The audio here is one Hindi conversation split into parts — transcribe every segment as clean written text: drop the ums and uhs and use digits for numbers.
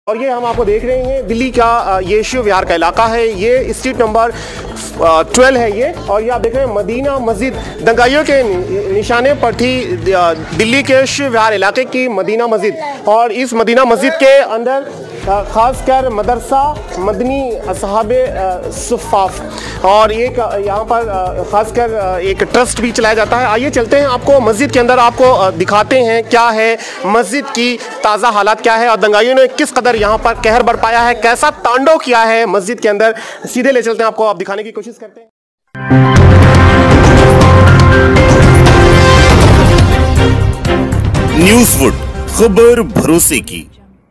और ये हम आपको देख रहे हैं दिल्ली का ये शिव विहार का इलाका है। ये स्ट्रीट नंबर 12 है ये। और ये आप देख रहे हैं मदीना मस्जिद दंगाइयों के निशाने पर थी दिल्ली के शिव विहार इलाके की मदीना मस्जिद। और इस मदीना मस्जिद के अंदर ख़ासकर मदरसा मदनी असहाबे सुफ़ाफ और एक यहाँ पर ख़ासकर एक ट्रस्ट भी चलाया जाता है। आइए चलते हैं, आपको मस्जिद के अंदर आपको दिखाते हैं क्या है मस्जिद की ताज़ा हालात क्या है और दंगाइयों ने किस कदर यहाँ पर कहर बरपाया है, कैसा तांडव किया है मस्जिद के अंदर। सीधे ले चलते हैं, आपको आप दिखाने की कोशिश करते हैं। न्यूज़वुड, खबर भरोसे की।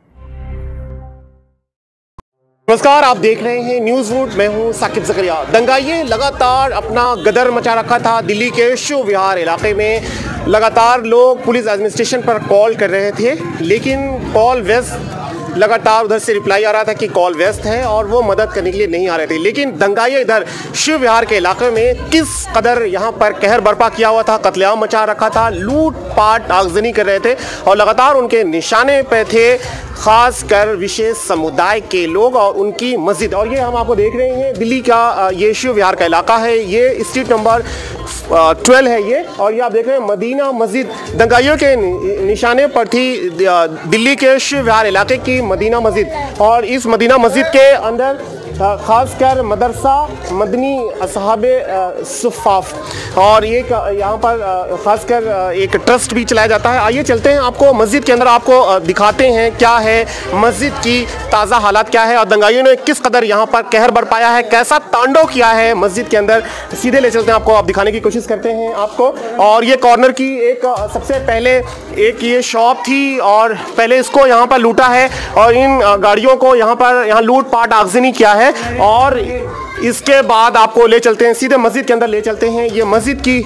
नमस्कार, आप देख रहे हैं न्यूज़वुड, मैं हूं साकिब ज़करिया। दंगाइये लगातार अपना गदर मचा रखा था दिल्ली के शिव विहार इलाके में। लगातार लोग पुलिस एडमिनिस्ट्रेशन पर कॉल कर रहे थे, लेकिन कॉल व्यस्त, लगातार उधर से रिप्लाई आ रहा था कि कॉल व्यस्त है और वो मदद करने के लिए नहीं आ रहे थे। लेकिन दंगाइये इधर शिव विहार के इलाके में किस कदर यहाँ पर कहर बर्पा किया हुआ था, कत्लेआम मचा रखा था, लूट पाट आगजनी कर रहे थे और लगातार उनके निशाने पे थे खास कर विशेष समुदाय के लोग और उनकी मस्जिद। और ये हम आपको देख रहे हैं दिल्ली का ये शिव विहार का इलाका है। ये स्ट्रीट नंबर 12 है ये। और ये आप देख रहे हैं मदीना मस्जिद दंगाइयों के निशाने पर थी दिल्ली के शिव विहार इलाके की मदीना मस्जिद। और इस मदीना मस्जिद के अंदर ख़ासकर मदरसा मदनी असहाबे सुफ़ाफ और एक यहाँ पर ख़ासकर एक ट्रस्ट भी चलाया जाता है। आइए चलते हैं, आपको मस्जिद के अंदर आपको दिखाते हैं क्या है मस्जिद की ताज़ा हालात क्या है और दंगाइयों ने किस कदर यहाँ पर कहर बरपाया है, कैसा तांडव किया है मस्जिद के अंदर। सीधे ले चलते हैं, आपको आप दिखाने की कोशिश करते हैं आपको। और ये कॉर्नर की एक सबसे पहले एक ये शॉप थी और पहले इसको यहाँ पर लूटा है और इन गाड़ियों को यहाँ लूट पाट आगजनी किया है। और इसके बाद आपको ले चलते हैं, सीधे मस्जिद के अंदर ले चलते हैं। ये मस्जिद की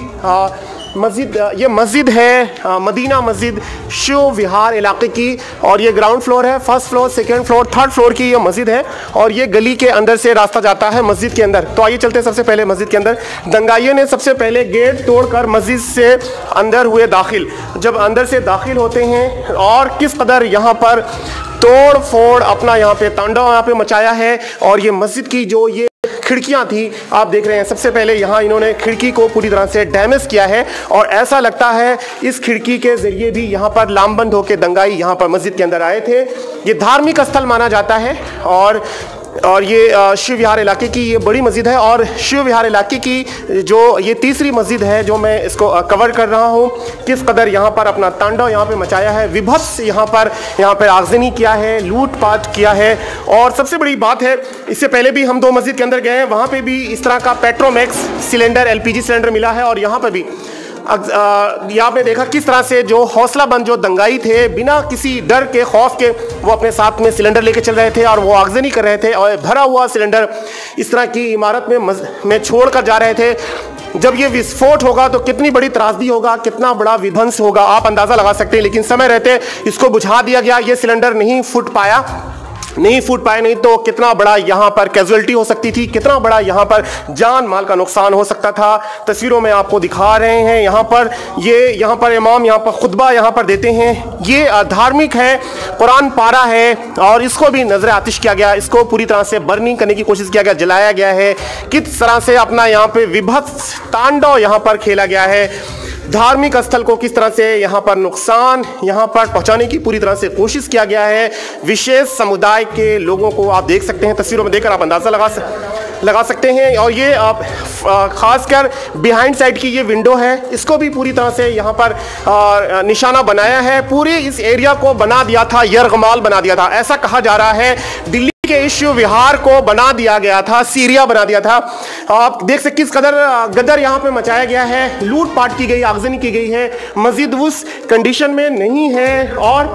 ये मस्जिद है मदीना मस्जिद शिव विहार इलाके की। और ये ग्राउंड फ्लोर है, first floor, second floor, third floor की ये मस्जिद है। और ये गली के अंदर से रास्ता जाता है मस्जिद के अंदर। तो आइए चलते हैं सबसे पहले मस्जिद के अंदर। दंगाइयों ने सबसे पहले गेट तोड़कर मस्जिद से अंदर हुए दाखिल। जब अंदर से दाखिल होते हैं और किस कदर यहाँ पर तोड़ फोड़ अपना यहाँ पे तांडव यहाँ पे मचाया है। और ये मस्जिद की जो ये खिड़कियां थी आप देख रहे हैं, सबसे पहले यहाँ इन्होंने खिड़की को पूरी तरह से डैमेज किया है और ऐसा लगता है इस खिड़की के जरिए भी यहाँ पर लामबंद होकर दंगाई यहाँ पर मस्जिद के अंदर आए थे। ये धार्मिक स्थल माना जाता है और ये शिव विहार इलाके की ये बड़ी मस्जिद है। और शिव विहार इलाके की जो ये तीसरी मस्जिद है जो मैं इसको कवर कर रहा हूँ, किस कदर यहाँ पर अपना तांडव यहाँ पे मचाया है, विभत्स यहाँ पर आगजनी किया है, लूटपाट किया है। और सबसे बड़ी बात है, इससे पहले भी हम 2 मस्जिद के अंदर गए हैं, वहाँ पे भी इस तरह का पेट्रोमैक्स सिलेंडर LPG सिलेंडर मिला है। और यहाँ पर भी यहाँ पे देखा किस तरह से जो हौसलाबंद जो दंगाई थे, बिना किसी डर के खौफ के वो अपने साथ में सिलेंडर लेके चल रहे थे और वो आगजनी कर रहे थे और भरा हुआ सिलेंडर इस तरह की इमारत में छोड़ कर जा रहे थे। जब ये विस्फोट होगा तो कितनी बड़ी त्रासदी होगा, कितना बड़ा विध्वंस होगा, आप अंदाज़ा लगा सकते हैं। लेकिन समय रहते इसको बुझा दिया गया, ये सिलेंडर नहीं फूट पाया, नहीं तो कितना बड़ा यहाँ पर कैजुअलिटी हो सकती थी, कितना बड़ा यहाँ पर जान माल का नुकसान हो सकता था। तस्वीरों में आपको दिखा रहे हैं यहाँ पर इमाम यहाँ पर खुतबा यहाँ पर देते हैं। ये धार्मिक है, कुरान पारा है और इसको भी नजर आतिश किया गया, इसको पूरी तरह से बर्निंग करने की कोशिश किया गया, जलाया गया है। किस तरह से अपना यहाँ पे विभत्स तांडव यहाँ पर खेला गया है, धार्मिक स्थल को किस तरह से यहाँ पर नुकसान यहाँ पर पहुँचाने की पूरी तरह से कोशिश किया गया है। विशेष समुदाय के लोगों को आप देख सकते हैं, तस्वीरों में देखकर आप अंदाज़ा लगा सकते हैं। और ये आप खासकर बिहाइंड साइड की ये विंडो है, इसको भी पूरी तरह से यहाँ पर निशाना बनाया है। पूरे इस एरिया को बना दिया था, यरगमाल बना दिया था। ऐसा कहा जा रहा है दिल्ली के इस शिव विहार को बना दिया गया था, सीरिया बना दिया था। आप देख सकते किस कदर गदर यहाँ पे मचाया गया है, लूटपाट की गई, आगजनी की गई है। मस्जिद उस कंडीशन में नहीं है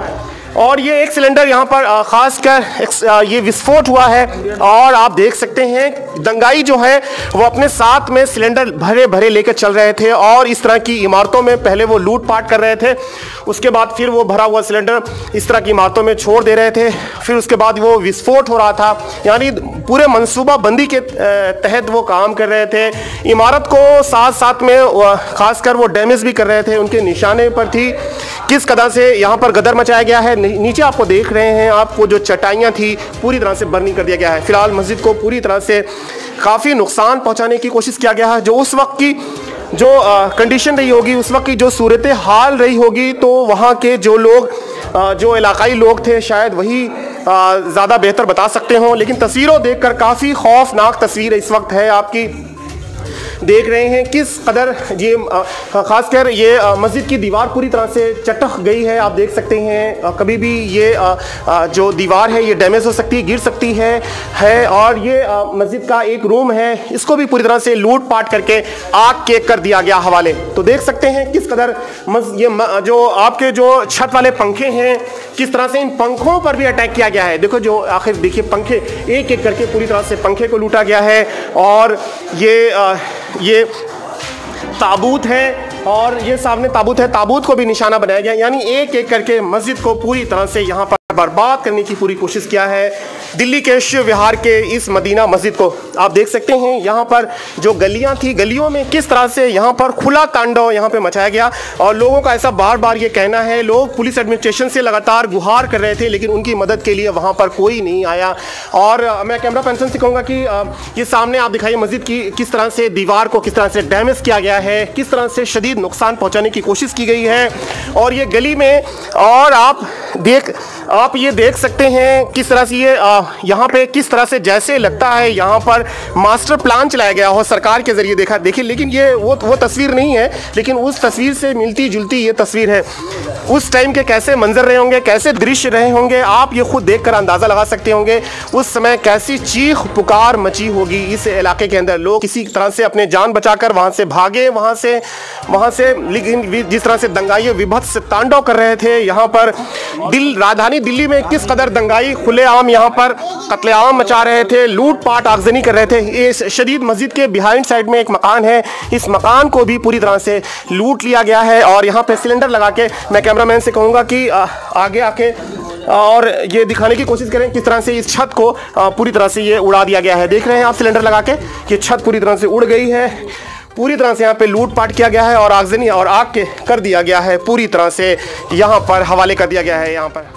और ये एक सिलेंडर यहाँ पर खासकर ये विस्फोट हुआ है। और आप देख सकते हैं दंगाई जो है वो अपने साथ में सिलेंडर भरे भरे लेकर चल रहे थे और इस तरह की इमारतों में पहले वो लूटपाट कर रहे थे, उसके बाद फिर वो भरा हुआ सिलेंडर इस तरह की इमारतों में छोड़ दे रहे थे, फिर उसके बाद वो विस्फोट हो रहा था। यानी पूरे मनसूबा बंदी के तहत वो काम कर रहे थे। इमारत को साथ साथ में खासकर वो डैमेज भी कर रहे थे, उनके निशाने पर थी किस कदर से यहाँ पर गदर मचाया गया है। नीचे आपको देख रहे हैं, आपको जो चटाइयाँ थी पूरी तरह से बर्निंग कर दिया गया है। फिलहाल मस्जिद को पूरी तरह से काफ़ी नुकसान पहुँचाने की कोशिश किया गया है। जो उस वक्त की जो कंडीशन रही होगी, उस वक्त की जो सूरत हाल रही होगी, तो वहाँ के जो लोग जो इलाकाई लोग थे शायद वही ज़्यादा बेहतर बता सकते हों। लेकिन तस्वीरों देखकर काफ़ी खौफनाक तस्वीर इस वक्त है। आपकी देख रहे हैं किस कदर ये खासकर ये मस्जिद की दीवार पूरी तरह से चटक गई है। आप देख सकते हैं कभी भी ये जो दीवार है ये डैमेज हो सकती है, गिर सकती है। और ये मस्जिद का एक रूम है, इसको भी पूरी तरह से लूट पाट करके आग के कर दिया गया हवाले। तो देख सकते हैं किस कदर ये जो आपके जो छत वाले पंखे हैं, किस तरह से इन पंखों पर भी अटैक किया गया है। देखो जो आखिर देखिए पंखे एक एक करके पूरी तरह से पंखे को लूटा गया है। और ये ताबूत है, और ये सामने ताबूत है, ताबूत को भी निशाना बनाया गया। यानी एक एक करके मस्जिद को पूरी तरह से यहाँ पर बर्बाद करने की पूरी कोशिश किया है। दिल्ली के शिव विहार के इस मदीना मस्जिद को आप देख सकते हैं, यहाँ पर जो गलियाँ थी, गलियों में किस तरह से यहाँ पर खुला तांडव यहाँ पे मचाया गया। और लोगों का ऐसा बार बार ये कहना है, लोग पुलिस एडमिनिस्ट्रेशन से लगातार गुहार कर रहे थे, लेकिन उनकी मदद के लिए वहाँ पर कोई नहीं आया। और मैं कैमरा पर्सन से कहूँगा कि ये सामने आप दिखाइए मस्जिद की किस तरह से दीवार को किस तरह से डैमेज किया गया है, किस तरह से शदीद नुकसान पहुँचाने की कोशिश की गई है। और ये गली में, और आप ये देख सकते हैं किस तरह से ये यहाँ पे किस तरह से जैसे लगता है यहाँ पर मास्टर प्लान चलाया गया हो सरकार के जरिए। देखिए, लेकिन ये वो तस्वीर नहीं है, लेकिन उस तस्वीर से मिलती जुलती ये तस्वीर है। उस टाइम के कैसे मंजर रहे होंगे, कैसे दृश्य रहे होंगे, आप ये खुद देखकर अंदाज़ा लगा सकते होंगे उस समय कैसी चीख पुकार मची होगी इस इलाके के अंदर। लोग किसी तरह से अपने जान बचाकर वहाँ से भागे, वहाँ से लेकिन जिस तरह से दंगाई विभत्स तांडव कर रहे थे यहाँ पर राजधानी दिल्ली में, किस कदर दंगाई खुलेआम यहाँ पर कत्लेआम मचा रहे थे, लूटपाट आगजनी कर रहे थे। इस शदीद मस्जिद के बिहाइंड साइड में एक मकान है, इस मकान को भी पूरी तरह से लूट लिया गया है। और यहाँ पे सिलेंडर लगा के मैं कैमरामैन से कहूँगा कि आगे आके और ये दिखाने की कोशिश करें किस तरह से इस छत को पूरी तरह से ये उड़ा दिया गया है। देख रहे हैं आप सिलेंडर लगा के, ये छत पूरी तरह से उड़ गई है, पूरी तरह से यहाँ पे लूटपाट किया गया है और आगजनी और आग के कर दिया गया है, पूरी तरह से यहाँ पर हवाले कर दिया गया है। यहाँ पर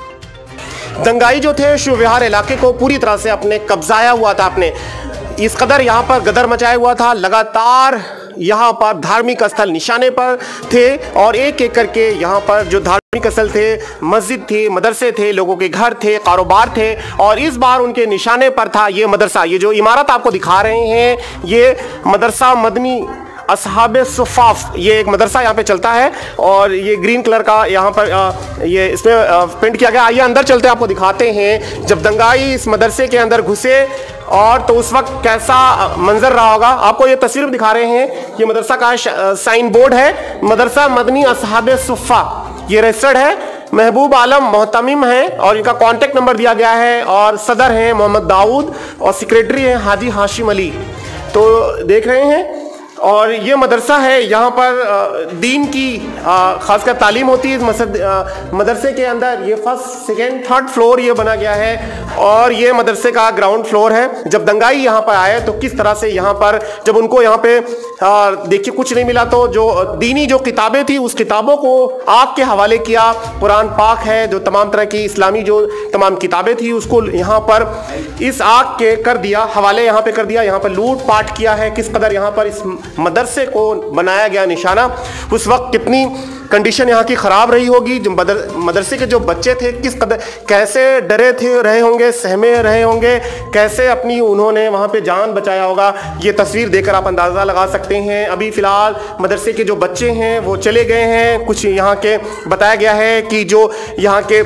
दंगाई जो थे शिव विहार इलाके को पूरी तरह से अपने कब्जाया हुआ था, अपने इस कदर यहाँ पर गदर मचाया हुआ था। लगातार यहाँ पर धार्मिक स्थल निशाने पर थे और एक एक करके यहाँ पर जो धार्मिक स्थल थे, मस्जिद थी, मदरसे थे, लोगों के घर थे, कारोबार थे, और इस बार उनके निशाने पर था ये मदरसा। ये जो इमारत आपको दिखा रहे हैं, ये मदरसा मदनी असहाबे सुफ़ाफ, ये एक मदरसा यहाँ पे चलता है। और ये ग्रीन कलर का यहाँ पर ये इसमें पेंट किया गया। आइए अंदर चलते हैं, आपको दिखाते हैं जब दंगाई इस मदरसे के अंदर घुसे और तो उस वक्त कैसा मंजर रहा होगा। आपको ये तस्वीर में दिखा रहे हैं, ये मदरसा का साइन बोर्ड है, मदरसा मदनी असहाबे सुफ़ा, ये रजिस्टर्ड है। महबूब आलम मोहतमिम है और इनका कांटेक्ट नंबर दिया गया है। और सदर हैं मोहम्मद दाऊद और सेक्रेटरी हैं हाजी हाशिम अली। तो देख रहे हैं, और ये मदरसा है, यहाँ पर दीन की खासकर तालीम होती है। इस मदरसे के अंदर ये फर्स्ट, सेकेंड, थर्ड फ्लोर ये बना गया है और ये मदरसे का ग्राउंड फ्लोर है। जब दंगाई यहाँ पर आए तो किस तरह से यहाँ पर जब उनको यहाँ पे देखिए कुछ नहीं मिला, तो जो दीनी जो किताबें थी उस किताबों को आग के हवाले किया। कुरान पाक है, जो तमाम तरह की इस्लामी जो तमाम किताबें थी उसको यहाँ पर इस आग के कर दिया, हवाले यहाँ पे कर दिया। यहाँ पर लूट पाट किया है। किस कदर यहाँ पर इस मदरसे को बनाया गया निशाना, उस वक्त कितनी कंडीशन यहाँ की ख़राब रही होगी। जो मदरसे के जो बच्चे थे किस कदर कैसे डरे थे रहे होंगे, सहमे रहे होंगे, कैसे अपनी उन्होंने वहाँ पे जान बचाया होगा, ये तस्वीर देखकर आप अंदाज़ा लगा सकते हैं। अभी फ़िलहाल मदरसे के जो बच्चे हैं वो चले गए हैं। कुछ यहाँ के बताया गया है कि जो यहाँ के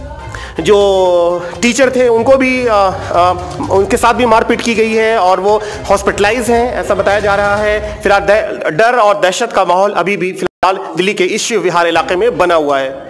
जो टीचर थे उनको भी उनके साथ भी मारपीट की गई है और वो हॉस्पिटलाइज हैं, ऐसा बताया जा रहा है। फिलहाल डर और दहशत का माहौल अभी भी फिलहाल दिल्ली के इस शिव विहार इलाके में बना हुआ है।